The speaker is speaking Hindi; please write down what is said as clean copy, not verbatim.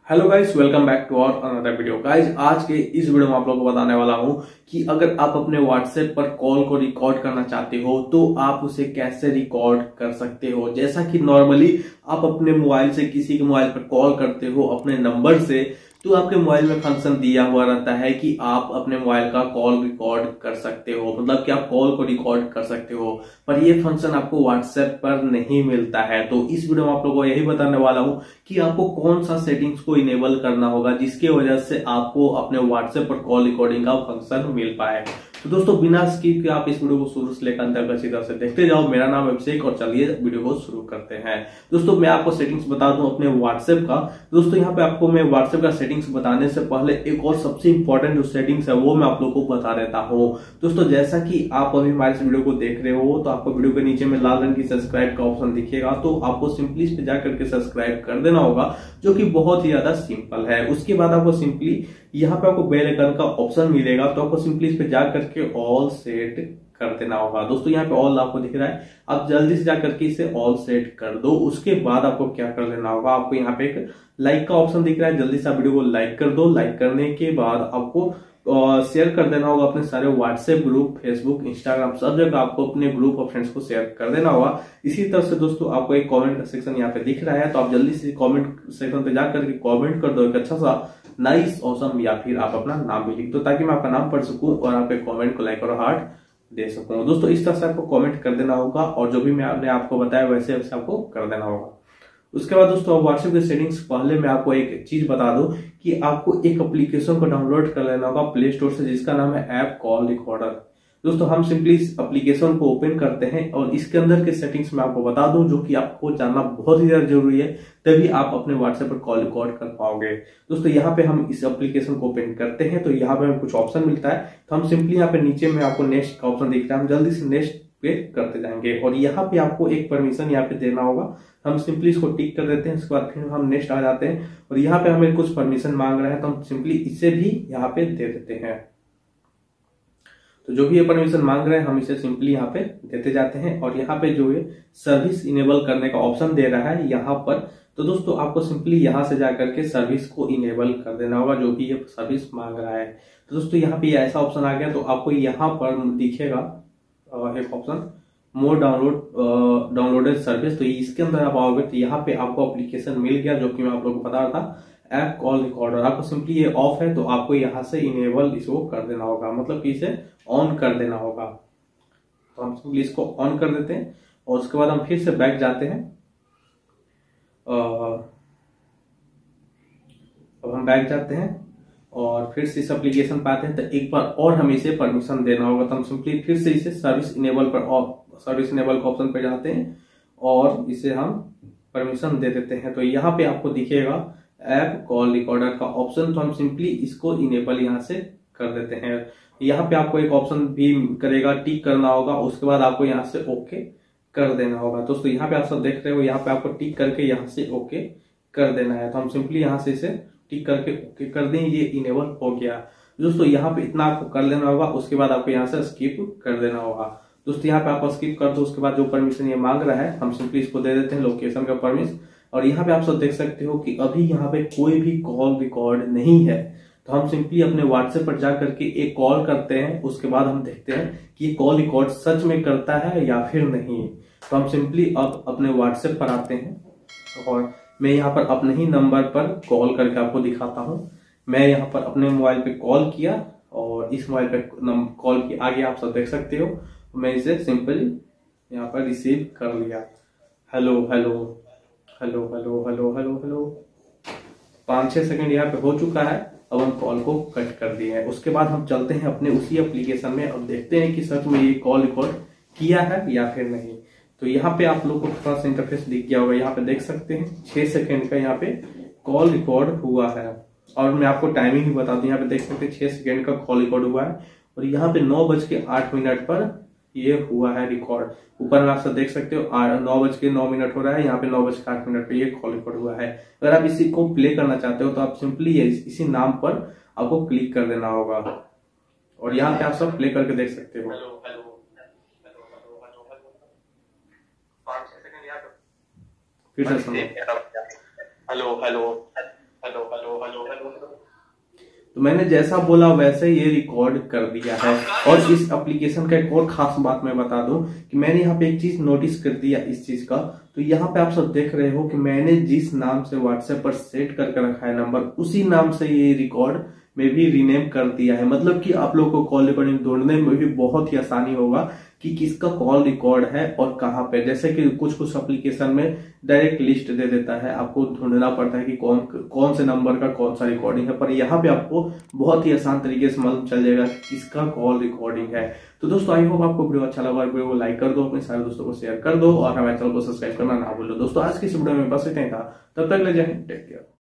Hello guys, welcome back to our another video. Guys, आज के इस वीडियो में आप लोगों को बताने वाला हूं कि अगर आप अपने व्हाट्सएप पर कॉल को रिकॉर्ड करना चाहते हो तो आप उसे कैसे रिकॉर्ड कर सकते हो। जैसा कि नॉर्मली आप अपने मोबाइल से किसी के मोबाइल पर कॉल करते हो अपने नंबर से, तो आपके मोबाइल में फंक्शन दिया हुआ रहता है कि आप अपने मोबाइल का कॉल रिकॉर्ड कर सकते हो, मतलब कि आप कॉल को रिकॉर्ड कर सकते हो। पर ये फंक्शन आपको व्हाट्सएप पर नहीं मिलता है। तो इस वीडियो में आप लोगों को यही बताने वाला हूं कि आपको कौन सा सेटिंग्स को इनेबल करना होगा जिसकी वजह से आपको अपने व्हाट्सएप पर कॉल रिकॉर्डिंग का फंक्शन मिल पाए। तो दोस्तों, बिना स्किप के आप इस वीडियो को शुरू से लेकर अंत तक अच्छी तरह से देखते जाओ। मेरा नाम अभिषेक और चलिए वीडियो को शुरू करते हैं। दोस्तों, मैं आपको सेटिंग्स बता दूं अपने व्हाट्सएप का। दोस्तों, यहाँ पे आपको मैं व्हाट्सएप का सेटिंग्स बताने से पहले एक और सबसे इंपॉर्टेंट जो सेटिंग्स है वो मैं आप लोगों को बता देता हूँ। दोस्तों, जैसा कि आप अभी हमारे इस वीडियो को देख रहे हो तो आपको वीडियो के नीचे में लाल रंग की सब्सक्राइब का ऑप्शन दिखेगा, तो आपको सिंपली इस पे जाकर के सब्सक्राइब कर देना होगा, जो कि बहुत ही ज्यादा सिंपल है। उसके बाद आपको सिंपली यहाँ पे आपको बेल आइकन का ऑप्शन मिलेगा, तो आपको सिंपली इस पे जाकर के ऑल सेट कर देना होगा। दोस्तों, यहाँ पे ऑल आपको दिख रहा है, आप जल्दी से जाकर के इसे ऑल सेट कर दो। उसके बाद आपको क्या कर लेना होगा, आपको यहाँ पे एक लाइक का ऑप्शन दिख रहा है, जल्दी से आप वीडियो को लाइक कर दो। लाइक करने के बाद आपको शेयर कर देना होगा अपने सारे व्हाट्सएप ग्रुप, फेसबुक, इंस्टाग्राम, सब जगह आपको अपने ग्रुप और फ्रेंड्स को शेयर कर देना होगा। इसी तरह से दोस्तों, आपको एक कमेंट सेक्शन यहाँ पे दिख रहा है, तो आप जल्दी से कमेंट सेक्शन पे जाकर के कमेंट कर दो एक अच्छा सा नाइस, ऑसम, या फिर आप अपना नाम भी लिख दो ताकि मैं आपका नाम पढ़ सकूं और आप एक कमेंट को लाइक और हार्ट दे सकूं। दोस्तों, इस तरह से आपको कमेंट कर देना होगा और जो भी मैंने आपको बताया वैसे वैसे आपको कर देना होगा। उसके बाद दोस्तों, व्हाट्सएप के सेटिंग्स पहले मैं आपको एक चीज बता दूं कि आपको एक एप्लीकेशन को डाउनलोड कर लेना होगा प्ले स्टोर से, जिसका नाम है ऐप कॉल रिकॉर्डर। दोस्तों, हम सिंपली इस एप्लीकेशन को ओपन करते हैं और इसके अंदर के सेटिंग्स मैं आपको बता दूं जो कि आपको जानना बहुत ही ज्यादा जरूरी है, तभी आप अपने व्हाट्सएप पर कॉल रिकॉर्ड कर पाओगे। दोस्तों, यहाँ पे हम इस एप्लीकेशन को ओपन करते हैं तो यहाँ पे हमें कुछ ऑप्शन मिलता है, तो हम सिंपली यहाँ पे नीचे में आपको नेक्स्ट का ऑप्शन दिख रहा है, हम जल्दी से नेक्स्ट पे करते जाएंगे और यहाँ पे आपको एक परमिशन यहाँ पे देना होगा। हम सिंपली इसको टिक कर देते हैं। उसके बाद फिर हम नेक्स्ट आ जाते हैं और यहाँ पे हमें कुछ परमिशन मांग रहा है, तो हम सिंपली इसे भी यहाँ पे दे देते हैं। तो जो भी ये परमिशन मांग रहे हैं हम इसे सिंपली यहाँ पे देते जाते हैं और यहाँ पे जो है सर्विस इनेबल करने का ऑप्शन दे रहा है यहाँ पर, तो दोस्तों आपको सिंपली यहाँ से जाकर के सर्विस को इनेबल कर देना होगा जो कि ये सर्विस मांग रहा है। तो दोस्तों, यहाँ पे ऐसा ऑप्शन आ गया, तो आपको यहाँ पर दिखेगा एक ऑप्शन मोर डाउनलोडेड सर्विस, तो इसके अंदर आप आओगे तो यहाँ पे आपको एप्लीकेशन मिल गया जो कि मैं आप लोगों को बता रहा था, ऐप कॉल रिकॉर्डर। आपको सिंपली ये ऑफ है तो आपको यहाँ से इनेबल इसको कर देना होगा, मतलब कि इसे ऑन कर देना होगा। तो हम सिंपली इसको ऑन कर देते हैं और उसके बाद हम फिर से बैक जाते हैं। अब हम बैक जाते हैं और फिर से इस एप्लीकेशन पे आते हैं, तो एक बार और हमें इसे परमिशन देना होगा, तो हम सिंपली फिर से इसे सर्विस इनेबल का ऑप्शन पे जाते हैं और इसे हम परमिशन दे देते हैं। तो यहाँ पे आपको दिखेगा ऐप कॉल रिकॉर्डर का ऑप्शन, तो हम सिंपली इसको इनेबल यहाँ से कर देते हैं। यहाँ पे आपको एक ऑप्शन भी करेगा, टिक करना होगा, उसके बाद आपको यहाँ से ओके कर देना होगा। दोस्तों, यहाँ पे आप सब देख रहे हो, यहाँ पे आपको टिक करके यहाँ से ओके कर देना है, तो हम सिंपली यहाँ से इसे टिक करके ओके कर दें, ये इनेबल हो गया। दोस्तों, यहाँ पे इतना आपको कर लेना होगा, उसके बाद आपको यहाँ से स्किप कर देना होगा। दोस्तों, यहाँ पे आप स्किप कर दो, उसके बाद जो परमिशन ये मांग रहा है हम सिंपली इसको दे देते हैं, लोकेशन का परमिशन। और यहाँ पे आप सब देख सकते हो कि अभी यहाँ पे कोई भी कॉल रिकॉर्ड नहीं है, तो हम सिंपली अपने व्हाट्सएप पर जाकर के एक कॉल करते हैं, उसके बाद हम देखते हैं कि ये कॉल रिकॉर्ड सच में करता है या फिर नहीं। तो हम सिंपली अब अपने व्हाट्सएप पर आते हैं और मैं यहाँ पर अपने ही नंबर पर कॉल करके आपको दिखाता हूँ। मैं यहाँ पर अपने मोबाइल पे कॉल किया और इस मोबाइल पे कॉल की आगे आप सब देख सकते हो, मैं इसे सिंपली यहाँ पर रिसीव कर लिया। Hello hello hello hello hello hello hello, 5-6 second यहाँ पे हो चुका है। अब हम कॉल को कट कर दिए हैं। उसके बाद हम चलते हैं अपने उसी एप्लीकेशन में और देखते हैं कि सच में ये कॉल रिकॉर्ड किया है या फिर नहीं। तो यहाँ पे आप लोग को थोड़ा सा इंटरफेस दिख गया होगा, यहाँ पे देख सकते हैं 6 सेकंड का यहाँ पे कॉल रिकॉर्ड हुआ है और मैं आपको टाइमिंग भी बता दूं, यहाँ पे देख सकते हैं 6 सेकंड का कॉल रिकॉर्ड हुआ है और यहाँ पे 9:08 पर ये हुआ है रिकॉर्ड। ऊपर में आप सब देख सकते हो 9:09 हो रहा है, यहाँ पे 9:08 पे ये कॉल रिकॉर्ड हुआ है। अगर आप इसी को प्ले करना चाहते हो तो आप सिंपली इसी नाम पर आपको क्लिक कर देना होगा और यहाँ पे आप सब प्ले करके देख सकते हो। फिर से सुनो, हेलो हेलो हेलो हेलो तो मैंने जैसा बोला वैसे ये रिकॉर्ड कर दिया है। और इस एप्लीकेशन का एक और खास बात मैं बता दूं कि मैंने यहाँ पे एक चीज नोटिस कर दिया इस चीज का। तो यहाँ पे आप सब देख रहे हो कि मैंने जिस नाम से व्हाट्सएप पर सेट करके रखा है नंबर, उसी नाम से ये रिकॉर्ड में भी रीनेम कर दिया है। मतलब कि आप लोगों को कॉल रिकॉर्डिंग ढूंढने में भी बहुत ही आसानी होगा कि किसका कॉल रिकॉर्ड है और कहाँ पे। जैसे कि कुछ कुछ एप्लीकेशन में डायरेक्ट लिस्ट दे देता है, आपको ढूंढना पड़ता है कि कौन कौन से नंबर का कौन सा रिकॉर्डिंग है, पर यहाँ पे आपको बहुत ही आसान तरीके से मालूम चल जाएगा कि किसका कॉल रिकॉर्डिंग है। तो दोस्तों आई होप आपको वीडियो अच्छा लगा, वीडियो को लाइक कर दो, अपने सारे दोस्तों को शेयर कर दो और हमारे चैनल को सब्सक्राइब करना ना भूलो। दोस्तों आज की इस वीडियो में बस इतना ही था, तब तक ले जाए टेक केयर।